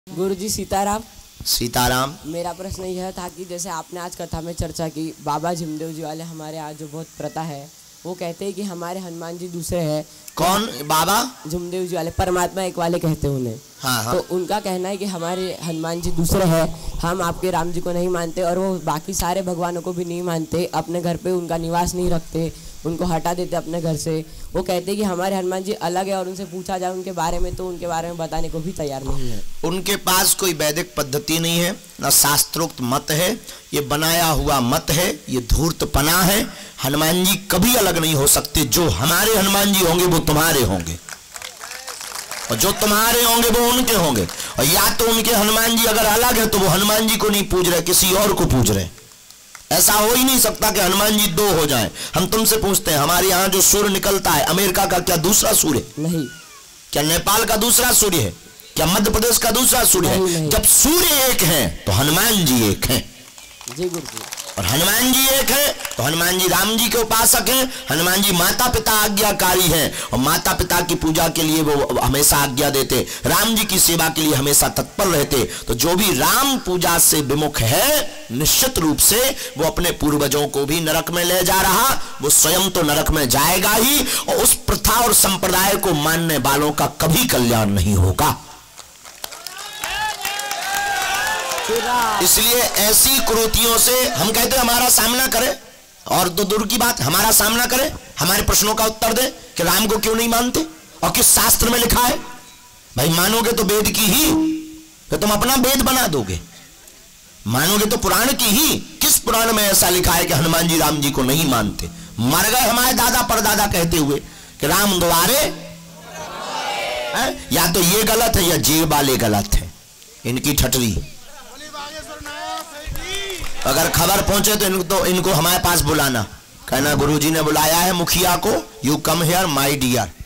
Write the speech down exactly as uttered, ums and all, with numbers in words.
गुरुजी सीताराम। सीताराम। मेरा प्रश्न यह था कि जैसे आपने आज कथा में चर्चा की, बाबा झुमदेव जी वाले हमारे यहाँ जो बहुत प्रथा है, वो कहते हैं कि हमारे हनुमान जी दूसरे हैं। कौन बाबा? झुमदेव जी वाले, परमात्मा एक वाले कहते हैं उन्हें। हाँ हाँ। तो उनका कहना है कि हमारे हनुमान जी दूसरे हैं, हम आपके राम जी को नहीं मानते और वो बाकी सारे भगवानों को भी नहीं मानते, अपने घर पे उनका निवास नहीं रखते, उनको हटा देते अपने घर से। वो कहते हैं कि हमारे हनुमान जी अलग है और उनसे पूछा जाए उनके बारे में तो उनके बारे में बताने को भी तैयार नहीं है। उनके पास कोई वैदिक पद्धति नहीं है, न शास्त्रोक्त मत है, ये बनाया हुआ मत है, ये धूर्तपना है। हनुमान जी कभी अलग नहीं हो सकते। जो हमारे हनुमान जी होंगे वो तुम्हारे होंगे, और जो तुम्हारे होंगे वो उनके होंगे। और या तो उनके हनुमान जी अगर अलग है तो वो हनुमान जी को नहीं पूज रहे, किसी और को पूज रहे। ऐसा हो ही नहीं सकता कि हनुमान जी दो हो जाएं। हम तुमसे पूछते हैं, हमारे यहाँ जो सूर्य निकलता है, अमेरिका का क्या दूसरा सूर्य? नहीं। क्या नेपाल का दूसरा सूर्य है? क्या मध्य प्रदेश का दूसरा सूर्य है? नहीं। जब सूर्य एक है तो हनुमान जी एक हैं। जी गुरुजी। और हनुमान जी एक है तो हनुमान जी राम जी के उपासक हैं। हनुमान जी माता पिता आज्ञाकारी हैं और माता पिता की पूजा के लिए वो हमेशा आज्ञा देते, राम जी की सेवा के लिए हमेशा तत्पर रहते। तो जो भी राम पूजा से विमुख है, निश्चित रूप से वो अपने पूर्वजों को भी नरक में ले जा रहा, वो स्वयं तो नरक में जाएगा ही, और उस प्रथा और संप्रदाय को मानने वालों का कभी कल्याण नहीं होगा। इसलिए ऐसी कुरीतियों से हम कहते हैं हमारा सामना करे, और तो दूर की बात हमारा सामना करे, हमारे प्रश्नों का उत्तर दे कि राम को क्यों नहीं मानते और किस शास्त्र में लिखा है। भाई मानोगे तो वेद की ही, तो तुम अपना वेद बना दोगे। मानोगे तो पुराण की ही। किस पुराण में ऐसा लिखा है कि हनुमान जी राम जी को नहीं मानते? मर गए हमारे दादा परदादा कहते हुए कि राम द्वारे है? या तो ये गलत है या जे वाले गलत है, इनकी ठटरी। अगर खबर पहुंचे तो इनको तो इनको हमारे पास बुलाना, कहना गुरुजी ने बुलाया है मुखिया को, you come here my dear.